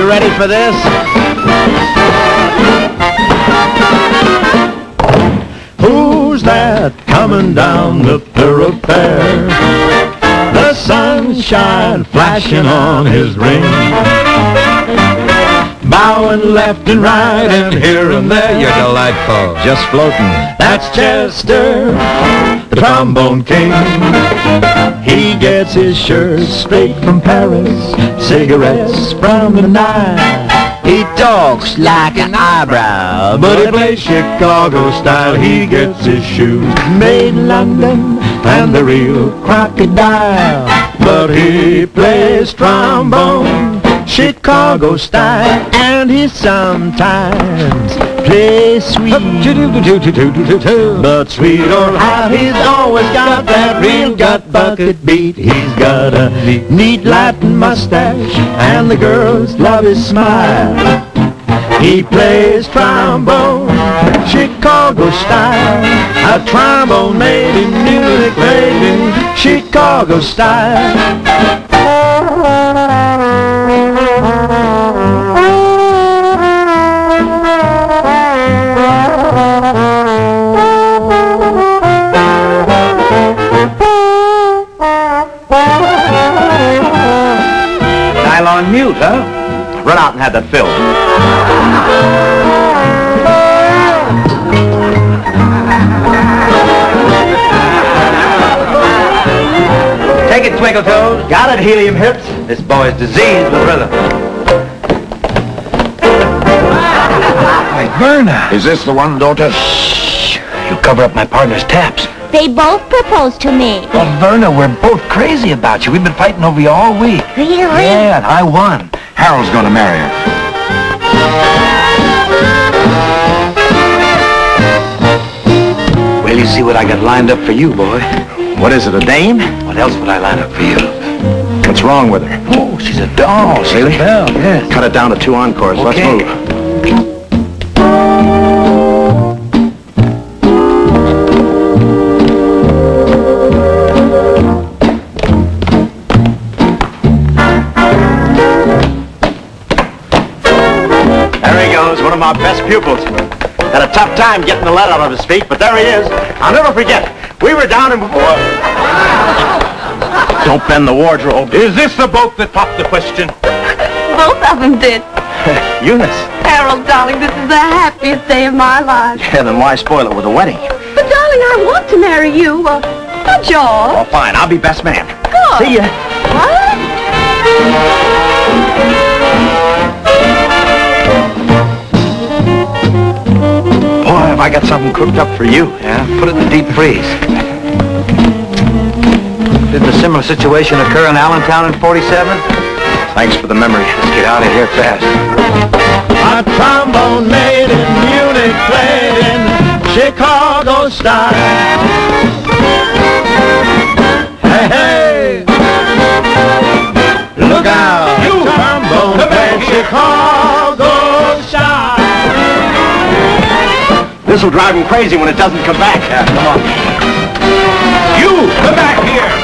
You ready for this? Who's that coming down the thoroughfare? The sunshine flashing on his ring, bowing left and right and here and there. You're delightful, just floating. That's Chester, the trombone king. He gets his shirts straight from Paris, cigarettes from the Nile. He talks like an eyebrow, but he plays Chicago style. He gets his shoes made in London and the real crocodile, but he plays trombone Chicago style, and he sometimes plays sweet. But sweet or hot, he's always got that real gut bucket beat. He's got a neat Latin mustache, and the girls love his smile. He plays trombone Chicago style, a trombone made in Munich, played in Chicago style. Nylon mute, huh? Run out and have that filled. Take it, Twinkle Toes. Got it, helium hips. This boy's diseased with rhythm. Hey, Verna. Is this the one, daughter? Shh. You cover up my partner's taps. They both proposed to me. Well, Verna, we're both crazy about you. We've been fighting over you all week. Really? Yeah, and I won. Harold's gonna marry her. Well, you see what I got lined up for you, boy. What is it, a dame? What else would I line up for you? What's wrong with her? Oh, she's a doll. She's a belle, yes. Cut it down to 2 encores. Okay. Let's move. One of my best pupils. Had a tough time getting the lead out of his feet, but there he is. I'll never forget. We were down in... Don't bend the wardrobe. Is this the boat that popped the question? Both of them did. Eunice. Harold, darling, this is the happiest day of my life. Yeah, then why spoil it with a wedding? But, darling, I want to marry you. George. Oh, fine. I'll be best man. Good. See ya. What? Boy, have I got something cooked up for you. Yeah? Put it in the deep freeze. Didn't a similar situation occur in Allentown in 47? Thanks for the memory. Let's get out of here fast. A trombone made in Munich, played in Chicago style. Hey, hey! Look out! You trombone played Chicago style. This'll drive him crazy when it doesn't come back. Yeah, come on. You, come back here!